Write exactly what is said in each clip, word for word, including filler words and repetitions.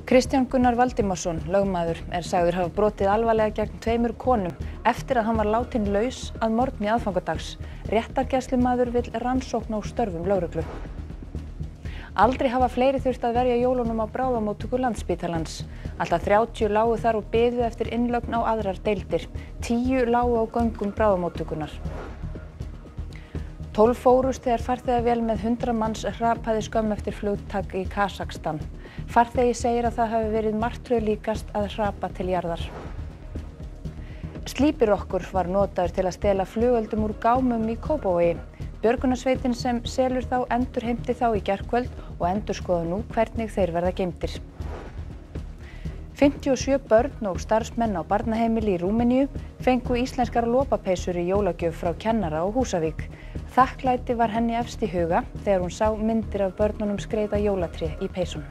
Kristján Gunnar Valdimarsson, lögmaður, er sagður hafa brotið alvarlega gegn tveimur konum eftir að hann var látinn laus að morgni aðfangadags. Réttargæslumaður vill rannsókn á störfum lögreglu. Aldrei hafa fleiri þurft að verja jólunum á bráðamóttöku Landspítalans. Alltaf þrjátíu lágu þar og biðu eftir innlögn á aðrar deildir. Tíu lágu á göngum bráðamóttökunnar. Tólf fórust þegar farþegavél með hundrað manns hrapaði skömmu eftir flugtak í Kasakstan. Farþegi segir að það hafi verið martröð líkast að hrapa til jarðar. Slípirokkur var notaður til að stela flugeldum úr gámum í Kópavogi. Björgunarsveitin sem selur þá endurheimti þá í gærkvöld og endurskoða nú hvernig þeir verða geymdir. fimmtíu og sjö börn og starfsmenn á barnaheimili í Rúmeníu fengu íslenskar lopapeysur í jólagjöf frá kennara á Húsavík. Þakklæti var henni efst í huga þegar hún sá myndir af börnunum skreyta jólatré í peysunum.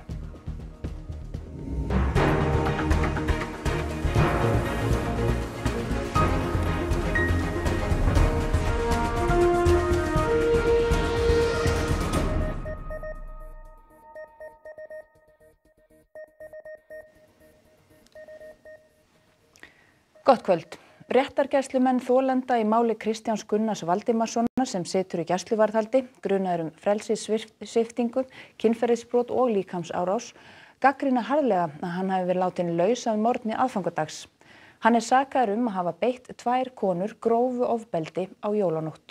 Gott kvöld. Réttargæslumenn þolenda í máli Kristjáns Gunnars Valdimarssonar sem situr í gæsluvarðhaldi, grunaður um frelsissviptingu, kynferðisbrot og líkamsárás, gagnrýna harðlega að hann hafi verið látinn laus að morgni aðfangadags. Hann er sakaður um að hafa beitt tvær konur grófu ofbeldi á jólanótt.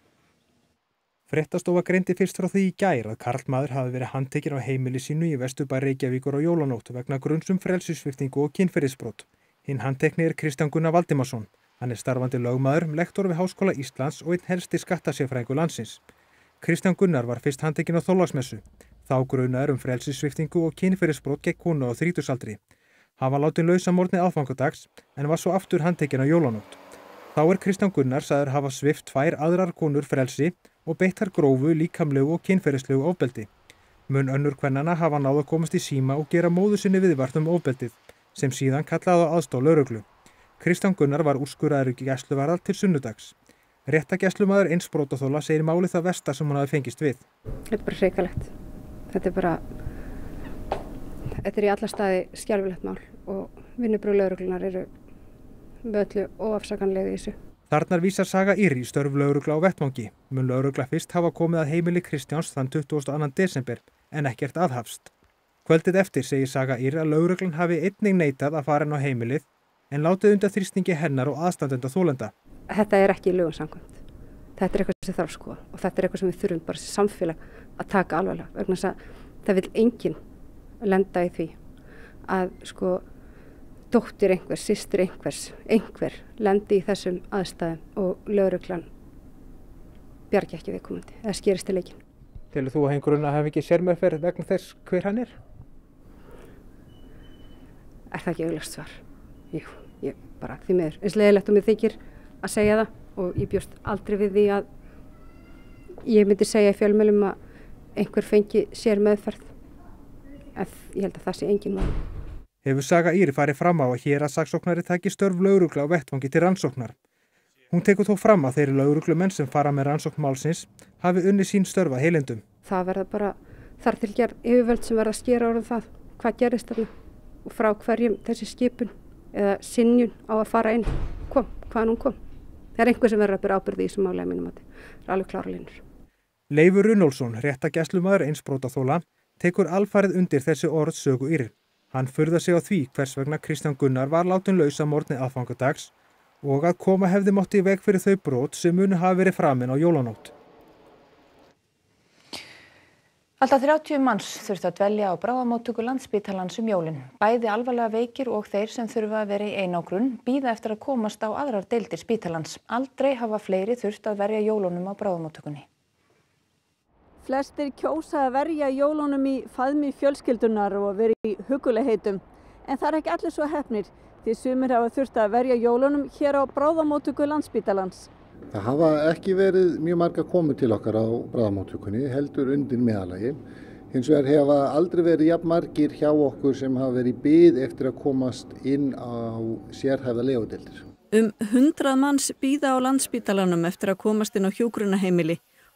Fréttastofa greindi fyrst frá því í gær að karlmaður hafi verið handtekinn á heimili sínu í Vesturbæ Reykjavíkur á jólanótt vegna gruns um frelsissviptingu og kynferðisbrot. Hinn handtekni er Kristján Gunnar Valdimarsson. Hann er starfandi lögmaður, lektor við Háskóla Íslands og einn helsti skattasérfræðingur landsins. Kristján Gunnar var fyrst handtekinn á Þorláksmessu. Þá grunaður um frelsissviptingu og kynferðisbrot gegn konu á þrítugsaldri. Hann var látinn laus að morgni aðfangadags en var svo aftur handtekinn á jólanótt. Þá er Kristján Gunnar sagður hafa svipt tvær aðrar konur frelsi og beitt þær grófu, líkamlegu og kynferðislegu ofbeldi. Mun önnur kvennanna hafa náð að komast í síma og gera móður sinni viðvart um ofbeldið, sem síðan kallaði á aðstoð lögreglu. Kristján Gunnar var úrskurðaður í gæsluvarðhald til sunnudags. Réttargæslumaður eins brotaþola segir málið það versta sem hún hafi fengist við. Þetta er bara hrikalegt. Þetta er bara, þetta er í alla staði skelfilegt mál og vinnubrögð lögreglunar eru öllu óafsakanlega í þessu. Þarna vísar Saga Ýr í störf lögreglu á vettvangi. Mun lögregla fyrst hafa komið að heimili Kristjáns þann tuttugasta og annan desember en ekkert aðhafst. Kvöldið eftir segir Saga Ýr að lögreglan hafi einnig neitað að fara inn á heimilið en látið undan þrýstingi hennar og aðstandenda þolenda. Þetta er ekki í lögum samkvæmt. Þetta er eitthvað sem þarf að skoða og þetta er eitthvað sem við þurfum bara sem samfélag að taka alvarlega. Vegna þess að það vil enginn lenda í því að sko dóttir einhvers, systir einhvers, einhver lendi í þessum aðstæðum og lögreglan bjargi ekki viðkomandi eða skerist til leikinn. Telur þú að hengurinn að hafa ekki sérmeðferð vegna þess hver hann er? Er það ekki augljóst svar? Jú, ég bara því miður. Eins leiðilegt og mér þykir að segja það og ég bjóst aldrei við því að ég myndi segja í fjölmiðlum að einhver fengi sérmeðferð. En ég held að það sé engin mál. Hefur Saga Ýr farið fram á að héraðssaksóknari taki störf lögreglu á vettvangi til rannsóknar. Hún tekur þó fram að þeir lögreglumenn sem fara með rannsókn málsins hafi unnið sín störf að heilindum. Það verða bara þar til gerð yfirvöld sem verða að skera úr það hvað gerist þarna og frá hverjum þessi skipun eða synjun á að fara inn kom, hvaðan hún kom. Það er einhver sem verður að bera ábyrgð í þessum máli að mínum mati. Það er alveg klára línur. Leifur Runólfsson, réttargæslumaður eins brotaþola, tekur alfarið undir þessi orð Sögu Ýr. Hann furðar sig á því hvers vegna Kristján Gunnar var látinn laus að morgni aðfangadags og að koma hefði mátt í veg fyrir þau brot sem munu hafa verið framin á jólanótt. Alltaf þrjátíu manns þurftu að dvelja á bráðamóttöku Landspítalans um jólin. Bæði alvarlega veikir og þeir sem þurfa að vera í einangrun bíða eftir að komast á aðrar deildir spítalans. Aldrei hafa fleiri þurft að verja jólunum á bráðamóttökunni. Flestir kjósa að verja jólunum í faðmi fjölskyldunar og vera í hugulegheitum. En það er ekki allir svo heppnir því sumir hafa þurft að verja jólunum hér á bráðamóttöku Landspítalans. Það hafa ekki verið mjög marga komið til okkar á bráðamóttökunni, heldur undir meðalagi. Hins vegar hefa aldrei verið jafn margir hjá okkur sem hafa verið í bið eftir að komast inn á sérhæfða legudeildir. Um hundrað manns bíða á Landspítalanum eftir að komast inn á hjúkrunarheimili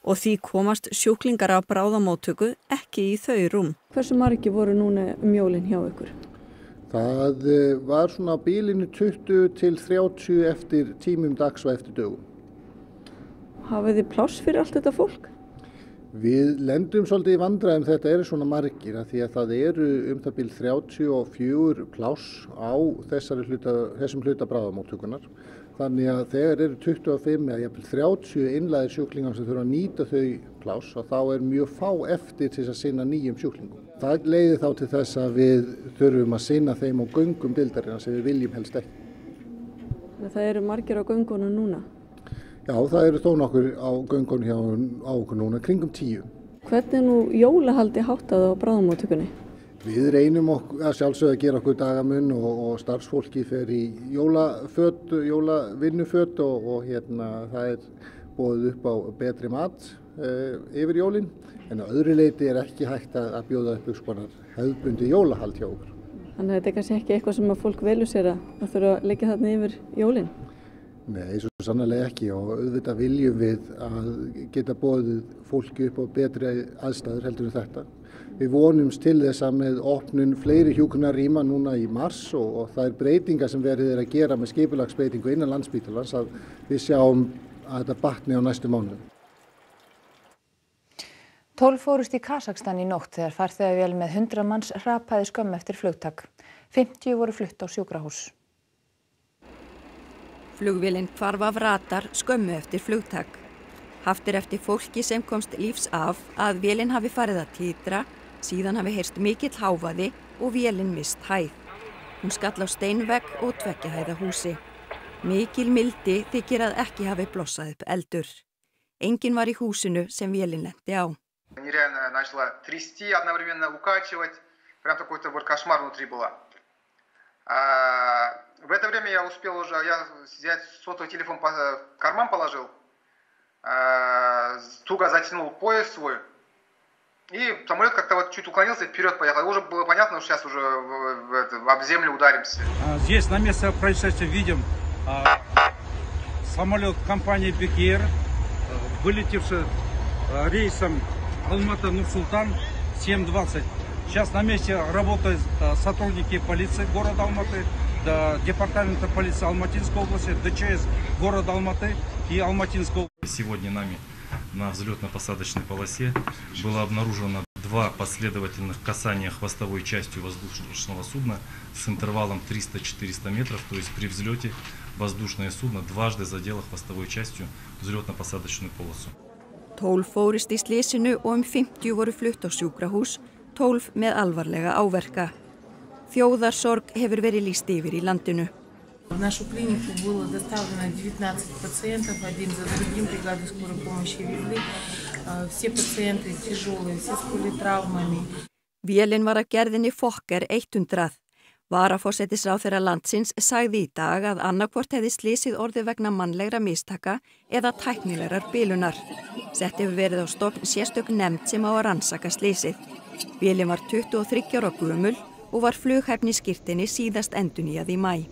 og því komast sjúklingar á bráðamóttöku ekki í þau rúm. Hversu margir voru núna um jólin hjá ykkur? Það var svona á bilinu tuttugu til þrjátíu eftir tímum dags og eftir dögum. Hafið þið pláss fyrir allt þetta fólk? Við lendum svolítið í vandræðum þetta eru svona margir að því að það eru um það bil þrjátíu og fjögur pláss á þessari hluta, þessum hluta bráðamóttökunnar. Þannig að þegar eru tuttugu og fimm eða jafnvel þrjátíu innlagðir sjúklingar sem þurfa að nýta þau pláss og þá er mjög fá eftir til að sinna nýjum sjúklingum. Það leiðir þá til þess að við þurfum að sinna þeim á göngum deildarinnar sem við viljum helst ekki. Það eru margir á göngunum núna? Já, það eru þó nokkur á göngunum hjá á okkur núna, kringum tíu. Hvernig er nú jólahaldi háttað á bráðamóttökunni? Við reynum okkur að sjálfsögðu að gera okkur dagamun og, og starfsfólki fer í jólaföt, jólavinnuföt og, og hérna það er boðið upp á betri mat uh, yfir jólin. En á öðru leyti er ekki hægt að, að bjóða upp skonar hefðbundi jólahald hjá okkur. Þannig að þetta er kannski ekki eitthvað sem að fólk velur sér að það þurfa að leggja þarna yfir jólin? Nei, svo sannarlega ekki og auðvitað viljum við að geta boðið fólki upp á betri aðstæður heldur en þetta. Við vonumst til þess að með opnun fleiri hjúkrunarrýma núna í mars og, og það er breytingar sem verið er að gera með skipulagsbreytingu innan Landspítalans að við sjáum að þetta batni á næstu mánuðum. Tólf fórust í Kasakstan í nótt þegar farþegavél með hundrað manns hrapaði skömmu eftir flugtak. fimmtíu voru flutt á sjúkrahús. Flugvélin hvarf af radar skömmu eftir flugtak. Haft er eftir fólki sem komst lífs af að vélin hafi farið að titra, síðan hafi heyrst mikill hávaði og vélin mist hæð. Hún skall á steinvegg og tveggja hæða húsi. Mikil mildi þykir að ekki hafi blossað upp eldur. Enginn var í húsinu sem vélin lenti á. Нереально начала трясти, одновременно укачивать, прям какой-то вот кошмар внутри было. В это время я успел уже, я взять сотовый телефон в карман положил, туго затянул пояс свой, и самолет как-то вот чуть уклонился и вперед поехал. И уже было понятно, что сейчас уже в, в, в, об землю ударимся. Здесь на месте происшествия видим самолет компании Бек Эйр, вылетевший рейсом Алматы-Нур-Султан семь двадцать. Сейчас на месте работают сотрудники полиции города Алматы, департамента полиции Алматинской области, ДЧС города Алматы и Алматинской области. Сегодня нами на взлетно-посадочной полосе было обнаружено два последовательных касания хвостовой частью воздушного судна с интервалом триста-четыреста метров, то есть при взлете воздушное судно дважды задело хвостовой частью взлетно-посадочную полосу. Tólf fórust í slysinu og um fimmtíu voru flutt á sjúkrahús, tólf með alvarlega áverka. Þjóðarsorg hefur verið lýst yfir í landinu. В нашу клинику было доставлено девятнадцать пациентов, один за другим бригады скорой помощи везли. Все пациенты тяжелые, все с политравмами. Vélin var að gerðinni Fokker hundrað. Varaforsætisráðherra landsins sagði í dag að annarkvort hefði slysið orðið vegna mannlegra mistaka eða tæknilegrar bilunar. Sett hefur verið á stofn sérstök nefnd sem á að rannsaka slysið. Vélin var tuttugu og þriggja ára gömul og var flughæfni skírteini síðast endurnýjað í maí.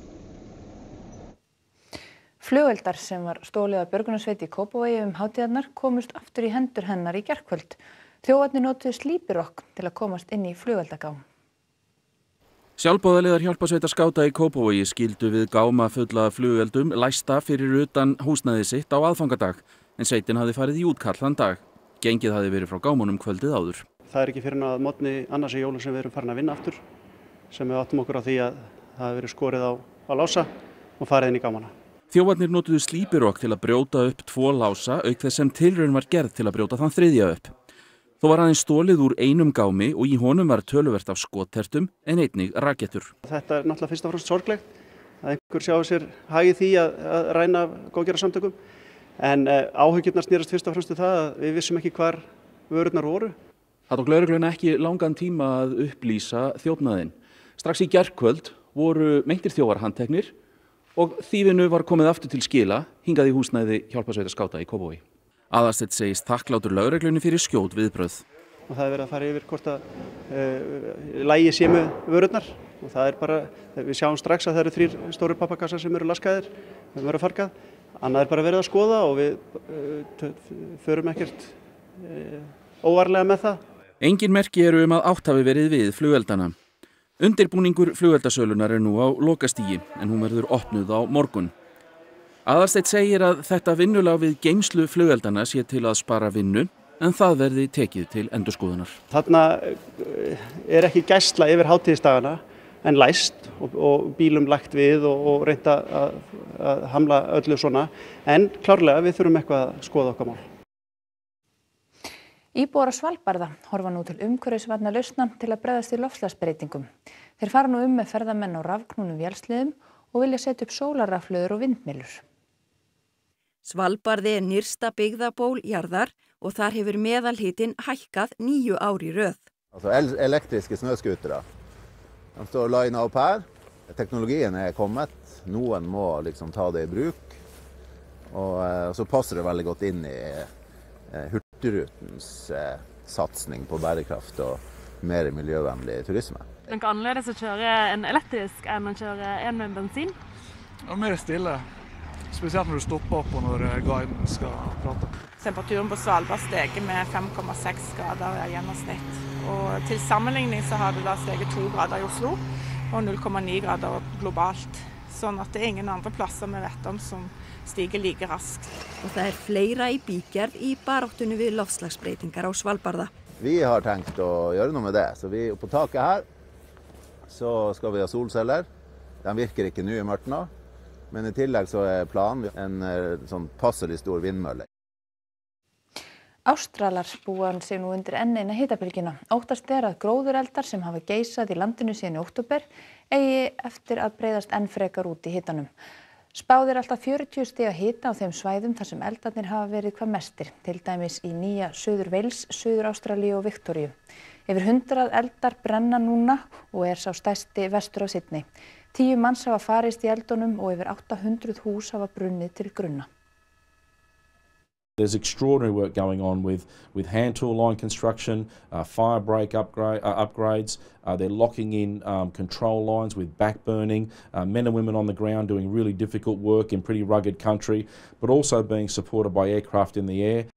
Flugeldar sem var stolið af björgunarsveit í Kópavogi um hátíðarnar komust aftur í hendur hennar í gærkvöld. Þjófarnir notuðu slípirokk til að komast inn í flugeldagám. Sjálfboðaliðar hjálparsveitar skáta í Kópavogi skildu við gáma fulla af flugeldum læsta fyrir utan húsnæði sitt á aðfangadag, en sveitin hafði farið í útkall þann dag. Gengið hafði verið frá gámunum kvöldið áður. Það er ekki fyrir að mótni annars í jólum sem við erum farin að vinna aftur, sem við áttum okkur á því að það hefði verið skorið á, á lása og farið inn í gámana. Þjófarnir notuðu slípirokk til að brjóta upp tvo lása, auk þess sem tilraun var gerð til að brjóta þann þriðja upp. Þó var aðeins stolið úr einum gámi og í honum var töluvert af skottertum en einnig rakettur. Þetta er náttúrulega fyrst og fremst sorglegt að einhver sjái sér hagi því að, að ræna góðgerðarsamtökum, en uh, áhyggjurnar snérast fyrst og fremst um það að við vissum ekki hvar vörurnar voru. Það tók lögregluna ekki langan tíma að upplýsa þjófnaðinn. Strax í gærkvöld voru meintir þjófar handteknir og þýfinu var komið aftur til skila hingað í húsnæði hjálparsveitar skáta í Kópavogi. Aðalsteinn segist þakklátur lögreglunni fyrir skjót viðbrögð. Og það er verið að fara yfir hvort að uh, lægi sé með vörurnar og það er bara, við sjáum strax að það eru þrír stóru pappakassar sem eru laskaðir, þeim verður fargað. Annað er bara verið að skoða og við uh, förum ekkert e, óvarlega með það. Engin merki eru um að átt hafi verið við flugeldana. Undirbúningur flugeldasölunar er nú á lokastigi en hún verður opnuð á morgun. Aðalsteinn segir að þetta vinnulag við geymslu flugeldana sé til að spara vinnu en það verði tekið til endurskoðunar. Þarna er ekki gæsla yfir hátíðisdagana en læst og, og bílum lagt við og, og reynda að, að hamla öllu svona en klárlega við þurfum eitthvað að skoða okkar mál. Íbúar á Svalbarða horfa nú til umhverfisvænna lausna til að bregðast við loftslagsbreytingum. Þeir fara nú um með ferðamenn á rafknúnum vélsleðum og vilja setja upp sólarrafhlöður og vindmyllur. Svalbarði er nyrsta byggðaból jarðar og þar hefur meðalhitinn hækkað níu ár í röð. Altså el- elektriske snøskutere. De står line opp her. Teknologien er kommet. Noen må liksom ta det i bruk. Og eh, så passer det veldig godt inn i eh, Hurtigrutens eh, satsning på bærekraft og mer miljøvennlig turisme. Det er ikke annerledes å kjøre en elektrisk enn å kjøre en med bensin? Og mer stille. Spesielt når du stopper opp og når guiden skal prate. Temperaturen på Svalbard steger med fem komma seks grader i gjennomsnitt. Og til sammenligning så har det da steget to grader i Oslo og null komma ni grader globalt. Sånn at det er ingen andre plasser vi vet om som stiger like raskt. Og það er fleira í bígerð í baráttunni við loftslagsbreytingar á Svalbarða. Vi har tenkt å gjøre noe med det. Så vi på taket her så skal vi ha solceller. De virker ikke nå i mørkt nå. Men i tillegg så er planen en sånn passelig stor vindmølle. Ástralar búa sig nú undir enn eina hitabylgjuna. Óttast er að gróðureldar sem hafa geisað í landinu síðan í október eigi eftir að breiðast enn frekar út í hitanum. Spáð er alltaf fjörutíu stiga hita á þeim svæðum þar sem eldarnir hafa verið hvað mestir, til dæmis í nýja Suður Wales, Suður Ástralíu og Viktoríu. Yfir hundrað eldar brenna núna og er sá stærsti vestur á Sydney. Tíu manns hafa farist í eldunum og yfir átta hundruð hús hafa brunnið til grunna. There's extraordinary work going on with, with hand tool line construction, uh, fire break upgrade, uh, upgrades. Uh, they're locking in um, control lines with backburning, uh, men and women on the ground doing really difficult work in pretty rugged country, but also being supported by aircraft in the air.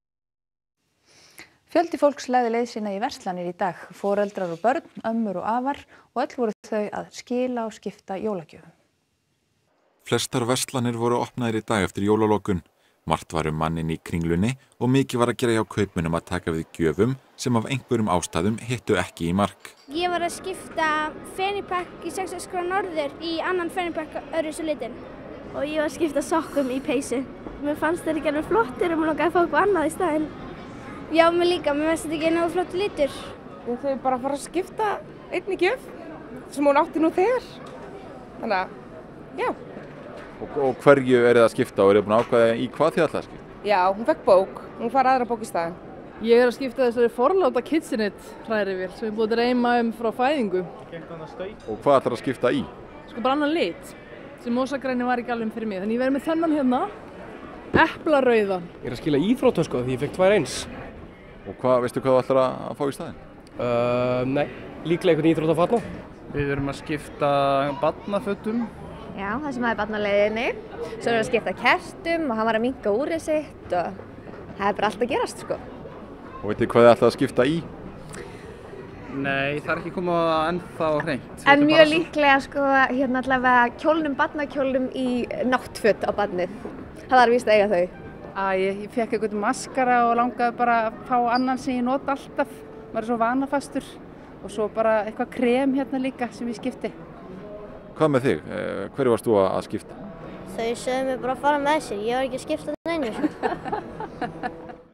Fjöldi fólks lagði leið sína í verslanir í dag. Foreldrar og börn, ömmur og afar og öll voru þau að skila og skipta jólagjöfum. Flestar verslanir voru opnaðir í dag eftir jólalokun. Margt var um manninn í Kringlunni og mikið var að gera hjá kaupmönnum að taka við gjöfum sem af einhverjum ástæðum hittu ekki í mark. Ég var að skipta fannypack í sextíu króna norður í annan fannypack öðruvísi litin. Og ég var að skipta sokkum í peysu. Mér fannst þeir ekki alveg flottir og mér langaði að fá eitthvað annað í staðinn. Já, mér líka, mér finnst þetta ekki nógu flottur litur. Ég þau bara að fara að skipta einni gjöf sem hún átti nú þegar. Þannig að, já. Og, og hverju er það að skipta og er það búin að ákveða í hvað þið ætlaði að skipta? Já, hún fekk bók, hún fara aðra bók í staðinn. Ég er að skipta þessari forláta KitchenAid hrærivél sem er búið að reyma um frá fæðingu. Og hvað ætlar að skipta í? Sko bara annan lit sem mosagræni var ekki alveg fyrir mig. Þannig ég verði með þennan hérna, eplarauðan. Ég er að skila íþróttaskó því ég fekk tvær eins. Og hvað, veistu hvað þú ætlar að fá í staðinn? Uh, nei, líklega einhvern íþróttafatna. Við erum að skipta barnafötum. Já, það sem aðeins barnaleiðinni. Svo erum við að skipta kertum og hann var að minnka úrið sitt og það er bara allt að gerast, sko. Og veitir hvað þið ætlaði að skipta í? Nei, það er ekki komið ennþá hreint. En mjög líklega, sko, hérna allavega kjólnum, barnakjólnum í náttföt á barnið. Það var víst að eiga þau. Æ, ég fékk eitthvað maskara og langaði bara að fá annan sem ég nota alltaf. Maður er svo vanafastur. Og svo bara eitthvað krem hérna líka sem ég skipti. Hvað með þig? Hverju varst þú að skipta? Þau sögðu mig bara að fara með sér, ég var ekki að skipta það neinu.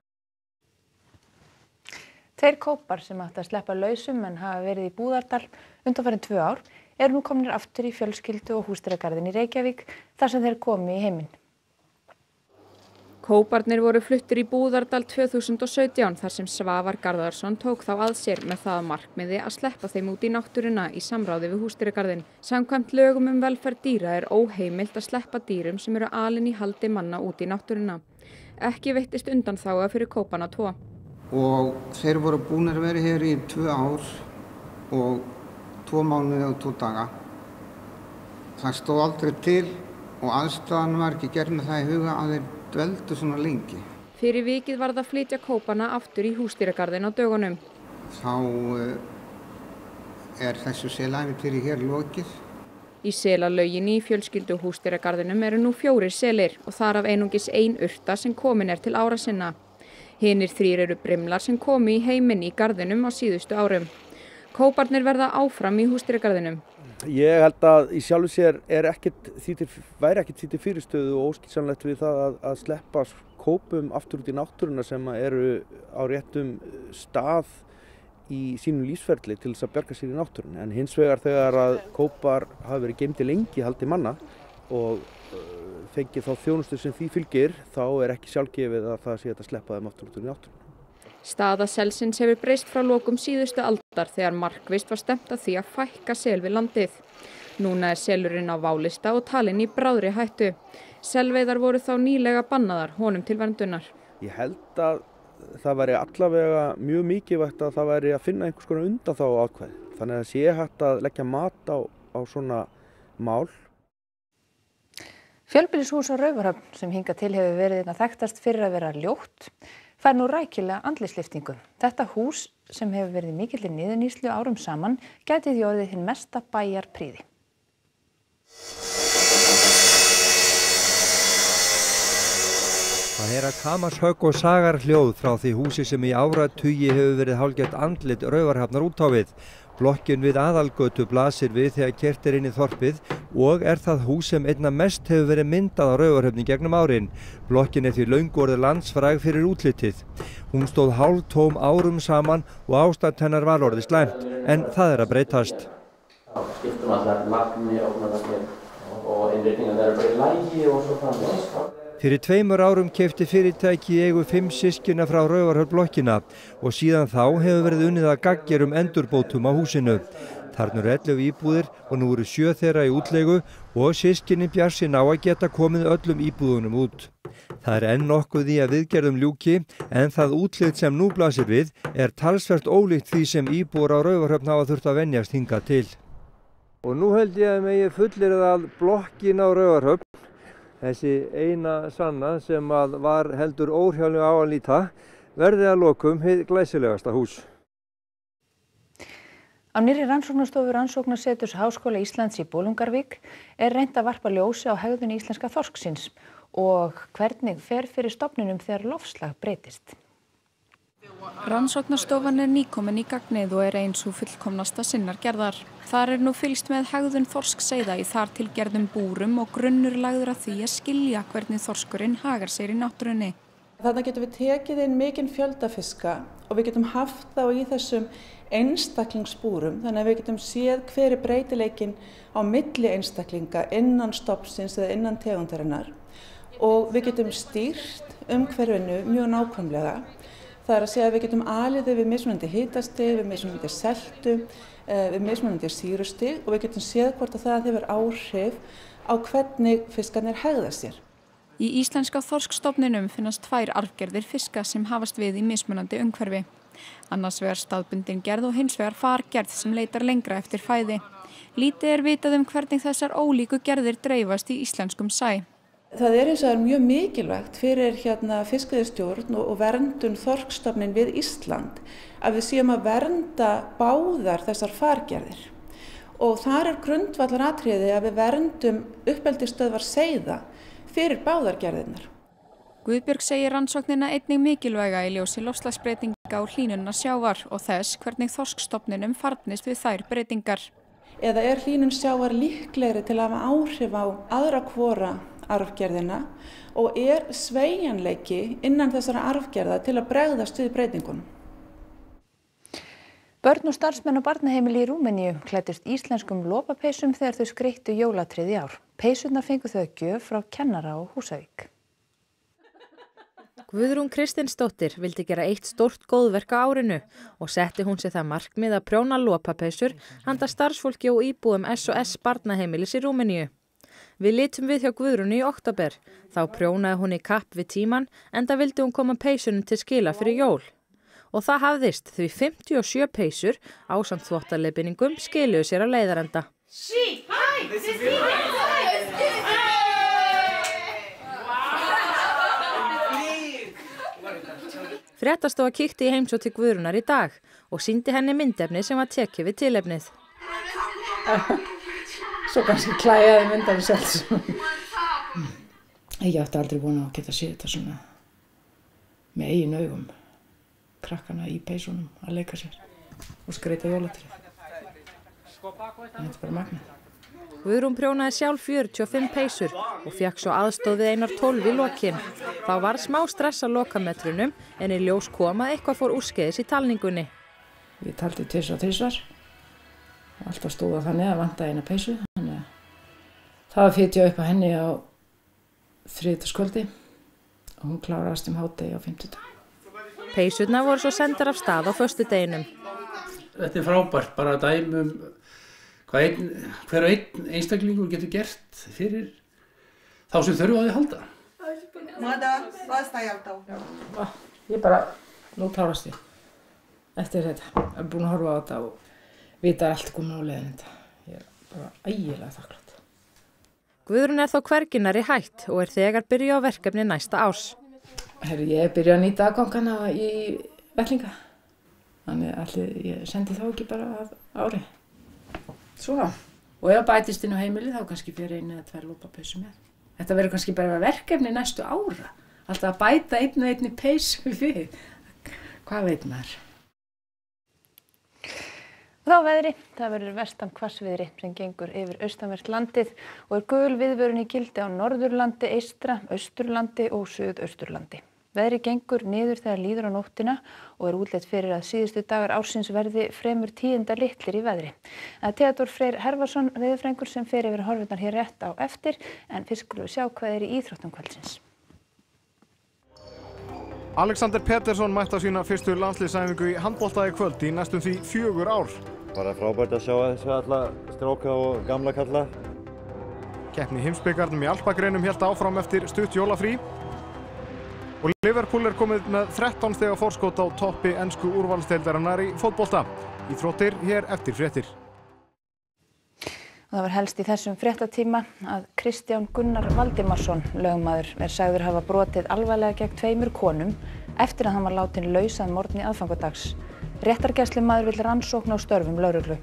Tveir kópar sem átti að sleppa lausum en hafa verið í Búðardal undanfarin tvö ár eru nú komnir aftur í fjölskyldu og húsdýragarðinn í Reykjavík þar sem þeir komu í heiminn. Kóparnir voru fluttir í Búðardal tvö þúsund og sautján þar sem Svavar Garðarsson tók þá að sér með það markmiði að sleppa þeim út í náttúruna í samráði við húsdýragarðinn. Samkvæmt lögum um velferð dýra er óheimilt að sleppa dýrum sem eru alin í haldi manna út í náttúruna. Ekki veittist undanþága fyrir kópana tvo. Og þeir voru búin að vera hér í tvö ár og tvo mánuði og tvo daga. Það stóð aldrei til og aðstæðan var ekki gerð með það í huga að þeir dveldu svona lengi. Fyrir vikið varð að flytja kópana aftur í húsdýragarðinn á dögunum. Þá er þessu selævintýri hér lokið. Í selalauginni í fjölskyldu húsdýragarðinum eru nú fjórir selir og þar af einungis ein urta sem komin er til ára sinna. Hinir þrír eru brimlar sem komu í heiminn í garðinum á síðustu árum. Kóparnir verða áfram í húsdýragarðinum. Ég held að í sjálfu sér er ekkert því til, væri ekkert því til fyrirstöðu og óskilsamlegt við það að, að sleppa kópum aftur út í náttúruna sem eru á réttum stað í sínum lífsferli til þess að bjarga sér í náttúrunni. En hins vegar þegar að kópar hafa verið geymdir lengi haldi manna og fengið þá þjónustu sem því fylgir, þá er ekki sjálfgefið að það sé hægt að sleppa þeim aftur út í náttúruna. Staða selsins hefur breyst frá lokum síðustu aldar þegar markvisst var stefnt að því að fækka sel við landið. Núna er selurinn á válista og talinn í bráðri hættu. Selveiðar voru þá nýlega bannaðar honum til verndunar. Ég held að það væri allavega mjög mikilvægt að það væri að finna einhvers konar undanþágu ákvæði. Þannig að það sé hægt að leggja mat á, á svona mál. Fjölbýlishús á Raufarhöfn sem hingað til hefur verið einna þekktast fyrir að vera ljótt fær nú rækilega andlitslyftingu. Þetta hús sem hefur verið mikilli niðurníðslu árum saman gæti því orðið hinn mesta bæjarprýði. Það er að kamarshögg og sagar hljóð frá því húsi sem í áratugi hefur verið hálfgert andlit Raufarhafnar út á við. Blokkin við Aðalgötu blasir við þegar keyrt er inn í þorpið og er það hús sem einna mest hefur verið myndað á Raufarhöfn í gegnum árin. Blokkin er því löngu orðið landsfræg fyrir útlitið. Hún stóð hálftóm árum saman og ástand hennar var orðið slæmt, en það er að breytast. Skiptum allar magni og innréttingar þeirra bara í lagi og svo framvegis. Fyrir tveimur árum keypti fyrirtæki í eigu fimm systkina frá Raufarhöfn blokkina og síðan þá hefur verið unnið að gagngerum endurbótum á húsinu. Þarna eru ellefu íbúðir og nú eru sjö þeirra í útleigu og systkinin bjartsýn á að geta komið öllum íbúðunum út. Það er enn nokkuð í að viðgerðum ljúki en það útlit sem nú blasir við er talsvert ólíkt því sem íbúar á Raufarhöfn hafa þurft að venjast hingað til. Og nú held ég að megi fullyrða að blokkin á Raufarhöfn, þessi eina sanna sem að var heldur óhjálplega á að líta, verði að lokum hið glæsilegasta hús. Á nýrri rannsóknastofu Rannsóknaseturs Háskóla Íslands í Bolungarvík er reynt að varpa ljósi á hegðun íslenska þorsksins og hvernig fer fyrir stofninum þegar loftslag breytist. Rannsóknastofan er nýkomin í gagnið og er eins og fullkomnasta sinnar gerðar. Þar er nú fylgst með hegðun þorskseiða í þar til gerðum búrum og grunnur lagður að því að skilja hvernig þorskurinn hagar sér í náttúrunni. Þarna getum við tekið inn mikinn fjölda fiska og við getum haft þá í þessum einstaklingsbúrum, þannig að við getum séð hver er breytileikinn á milli einstaklinga innan stofnsins eða innan tegundarinnar og við getum stýrt umhverfinu mjög nákvæmlega. Það er að segja að við getum alið við mismunandi hitastig, við mismunandi seltu, við mismunandi sýrustig og við getum séð hvort að það hefur áhrif á hvernig fiskarnir hegða sér. Í íslenska þorskstofninum finnast tvær arfgerðir fiska sem hafast við í mismunandi umhverfi. Annars vegar staðbundin gerð og hins vegar fargerð sem leitar lengra eftir fæði. Lítið er vitað um hvernig þessar ólíku gerðir dreifast í íslenskum sæ. Það er eins og það er mjög mikilvægt fyrir hérna fiskveiðistjórn og verndun þorskstofnin við Ísland að við séum að vernda báðar þessar fargerðir. Og þar er grundvallaratriði að við verndum uppeldisstöðvar seiða fyrir báðar gerðirnar. Guðbjörg segir rannsóknina einnig mikilvæga í ljósi loftslagsbreytinga og hlýnunar sjávar og þess hvernig þorskstofninum farnist við þær breytingar. Eða er hlýnun sjávar líklegri til að hafa áhrif á aðra hvora arfgerðina og er sveigjanleiki innan þessara arfgerða til að bregðast við breytingunum. Börn og starfsmenn á barnaheimili í Rúmeníu klæddust íslenskum lopapeysum þegar þau skreyttu jólatrið í ár. Peysurnar fengu þau að gjöf frá kennara á Húsavík. Guðrún Kristinsdóttir vildi gera eitt stórt góðverk á árinu og setti hún sér það markmið að prjóna lopapeysur handa starfsfólki og íbúum S O S barnaheimilis í Rúmeníu. Við litum við hjá Guðrúnu í október. Þá prjónaði hún í kapp við tíman enda vildi hún koma peysunum til skila fyrir jól. Og það hafðist því fimmtíu og sjö peysur ásamt þvottaleiðbeiningum skiluðu sér á leiðarenda. She, hi, this is me. Fréttastofa kíkti í heimsókn til Guðrúnar í dag og sýndi henni myndefni sem var tekið við tilefnið. Svo kannski klæjaði myndefni sjálfs. Ég átti aldrei vona að geta séð þetta svona með eigin augum. Krakkana í peysunum að leika sér og skreyta jólatré. Þetta er bara magnað. Guðrún prjónaði sjálf fjörutíu og fimm peysur og fékk svo aðstoð við einar tólf í lokin. Þá var smá stress á lokametrunum en í ljós kom að eitthvað fór úrskeiðis í talningunni. Ég taldi tvisvar og þrisvar og alltaf stóð að þannig að vantaði eina peysu. Þannig að það var fitjað upp á henni á þriðjudagskvöldi og hún kláraðist um hádegi á fimmtudag. Peysurnar voru svo sendar af stað á föstudeginum. Þetta er frábært, bara dæmum hvað einn, hver og einn einstaklingur getur gert fyrir þá sem þurfa á því að halda. Ég bara, nú klárast ég eftir þetta. Ég er búin að horfa á þetta og vita allt komið á leiðin þetta. Ég er bara ægilega þakklátt. Guðrún er þó hvergi nærri hætt og er þegar byrjuð á verkefni næsta árs. Herri, ég er byrjuð að nýta aðgangana í vettlinga. Þannig allir, ég sendi þá ekki bara að ári. Svona. Og ef bætist inn á heimili þá kannski fyrir einu eða tvær lopapeysu með. Þetta verður kannski bara verkefni næstu ára. Alltaf að bæta einn og einni peysu við. Hvað veit maður? Þá veðri, það verður vestan hvassviðri sem gengur yfir austanvert landið og er gul viðvörun í gildi á Norðurlandi, eystra, Austurlandi og Suðausturlandi. Veðri gengur niður þegar líður á nóttina og er útlit fyrir að síðustu dagar ársins verði fremur tíðinda litlir í veðri. Theodór Freyr Hervarsson, veðurfræðingur sem fer yfir horfurnar hér rétt á eftir, en fyrst skulum við sjá hvað er í íþróttum kvöldsins. Alexander Pettersson mætti á sína fyrstu landsliðsæfingu í handbolta í kvöld í næstum því fjögur ár. Bara frábært að sjá þessu alla stráka og gamla kalla. Keppni í heimsbikarnum í alpagreinum hélt áfram eftir stutt jólafrí. Og Liverpool er komið með þrettán stiga forskot á toppi ensku úrvalsdeildarinnar í fótbolta. Íþróttir hér eftir fréttir. Og það var helst í þessum fréttatíma að Kristján Gunnar Valdimarsson, lögmaður, er sagður hafa brotið alvarlega gegn tveimur konum eftir að hann var látinn laus að morgni aðfangadags. Réttargæslumaður vill rannsókn á störfum lögreglu.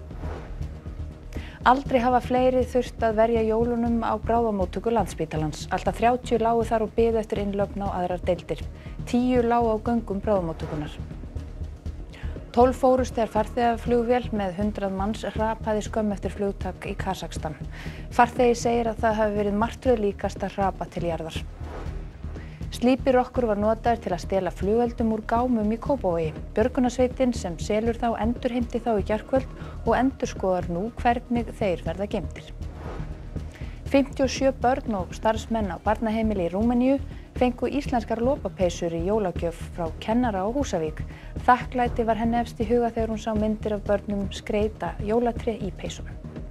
Aldrei hafa fleiri þurft að verja jólunum á bráðamóttöku Landspítalans. Alltaf þrjátíu lágu þar og biðu eftir innlögn á aðrar deildir. tíu lágu á göngum bráðamóttökunnar. tólf fórust þegar farþegaflugvél með hundrað manns hrapaði skömmu eftir flugtak í Kasakstan. Farþegi segir að það hafi verið martröð líkast að hrapa til jarðar. Slípirokkur var notaður til að stela flugeldum úr gámum í Kópavogi. Björgunarsveitin sem selur þá endurheimti þá í gærkvöld og endurskoðar nú hvernig þeir verða geymdir. fimmtíu og sjö börn og starfsmenn á barnaheimili í Rúmeníu fengu íslenskar lopapeysur í jólagjöf frá kennara á Húsavík. Þakklæti var henni efst í huga þegar hún sá myndir af börnum skreyta jólatré í peysum.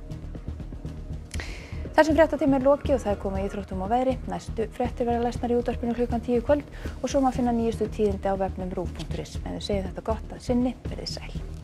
Þessum fréttatíma er lokið og það er komið í íþróttum og veðri. Næstu fréttir verða lesnar í útvarpinu klukkan tíu í kvöld og svo má finna nýjustu tíðindi á vefnum ruv punktur is. En þau segja þetta gott að sinni, verið sæl.